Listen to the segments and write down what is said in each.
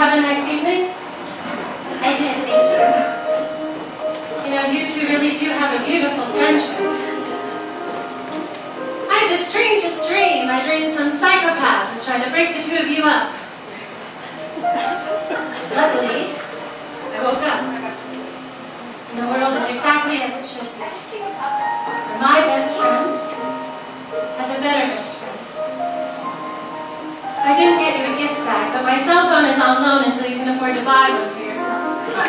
have a nice evening? I did, thank you. You know, you two really do have a beautiful friendship. I had the strangest dream. I dreamed some psychopath was trying to break the two of you up. Luckily, I woke up. And the world is exactly as it should be. For my best friend has a better best friend. I didn't get you a gift bag, but my cell phone is on loan until you can afford to buy one for yourself.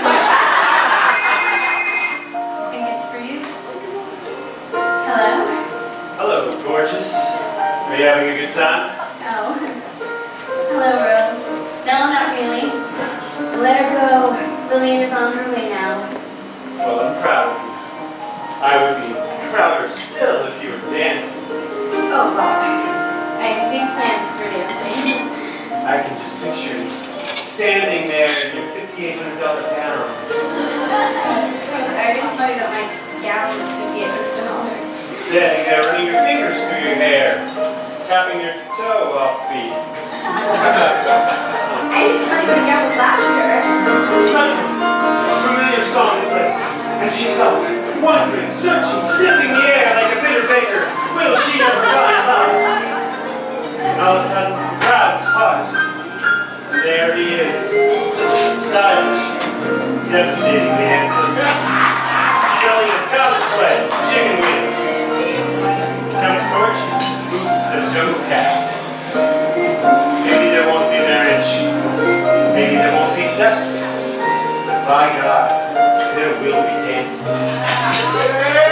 I think it's for you. Hello? Hello, gorgeous. Are you having a good time? Oh. Hello, Rose. No, not really. Let her go. Lillian is on her way now. Well, I'm proud of you. I would be prouder still if you were dancing. Oh, well. I have big plans for dancing. I can just picture you standing there in your $5,800 gown. I didn't tell you that my gown was $5,800. Standing there running your fingers through your hair, tapping your toe offbeat. I didn't tell you my gown was lavender. Suddenly, a familiar song plays, and she's off, wondering, searching, sniffing the air like a bitter baker. Will she ever find love? And all of a sudden, the crowd's caught. And there he is, stylish, devastatingly handsome, selling a cow's sweat, chicken wings. Comes torch, boots and jungle cats. Maybe there won't be marriage. Maybe there won't be sex. But by God, there will be dancing.